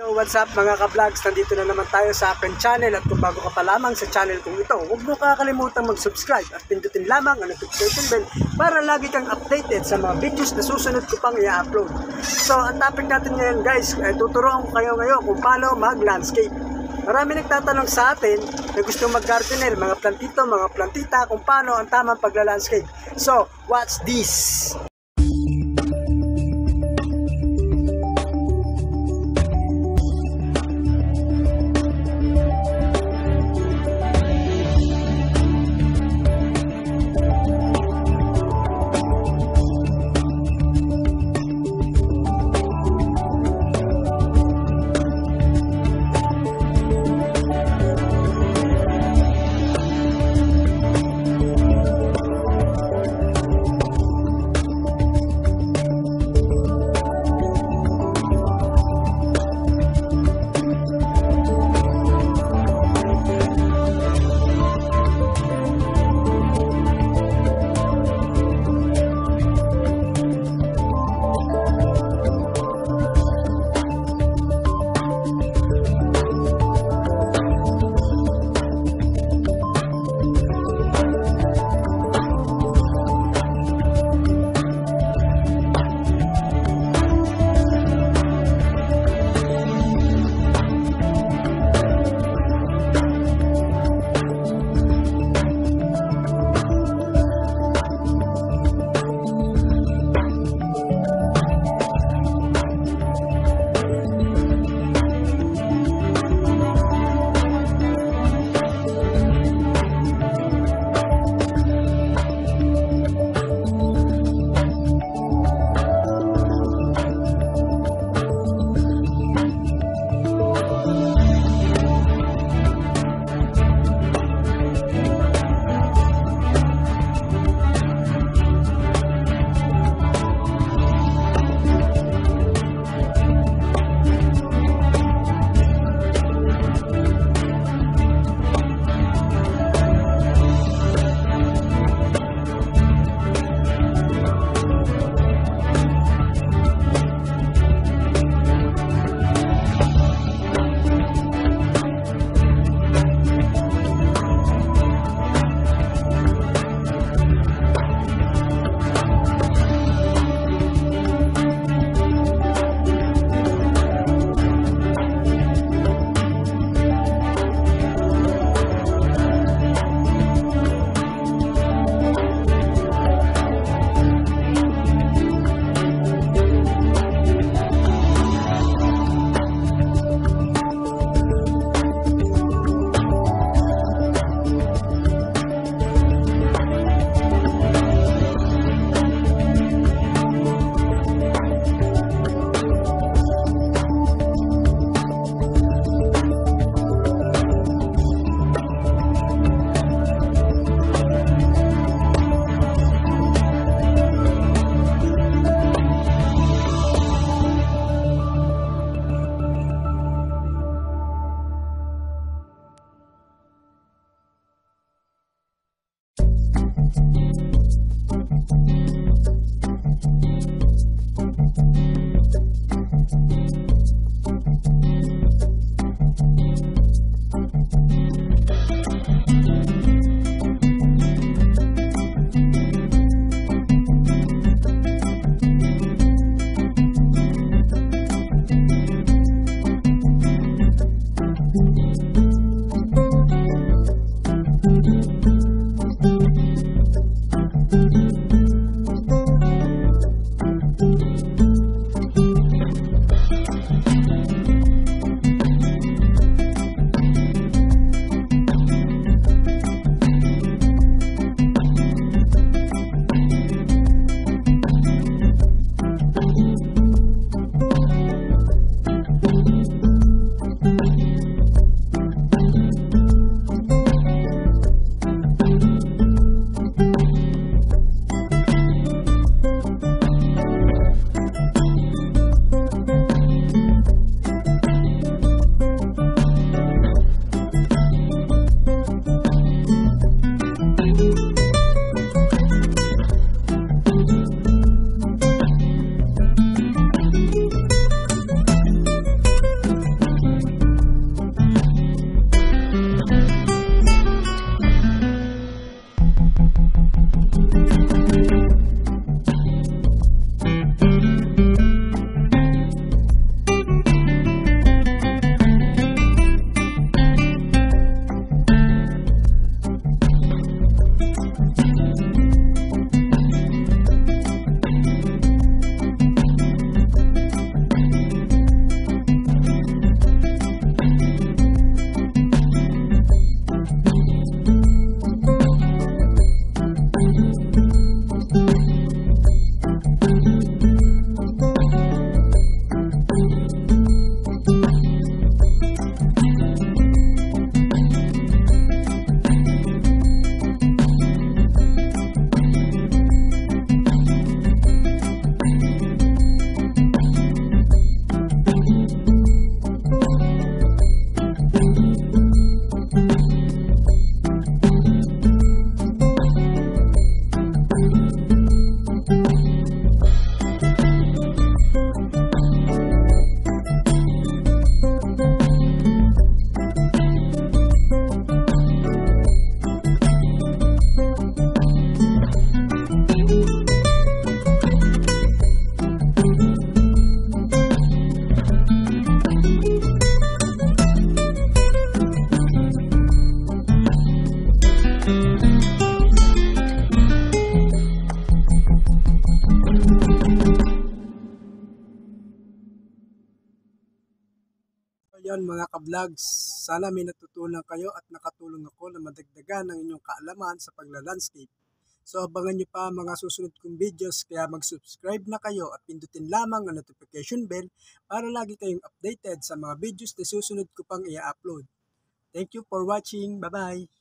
So what's up mga ka-vlogs, nandito na naman tayo sa aking channel at kung bago ka pa lamang sa channel kong ito, huwag mo kakalimutan mag-subscribe at pindutin lamang ang notification bell para lagi kang updated sa mga videos na susunod ko pang i-upload. So ang topic natin ngayon guys, tuturuan ko kayo ngayon kung paano mag-landscape. Marami nagtatanong sa atin na gusto mag-gardener, mga plantito, mga plantita, kung paano ang tamang pagla-landscape. So watch this! Ayan mga ka-vlogs, sana may natutunan kayo at nakatulong ako na madagdagan ang inyong kaalaman sa pagla-landscape. So abangan nyo pa mga susunod kong videos, kaya mag-subscribe na kayo at pindutin lamang ang notification bell para lagi kayong updated sa mga videos na susunod ko pang i-upload. Thank you for watching. Bye-bye!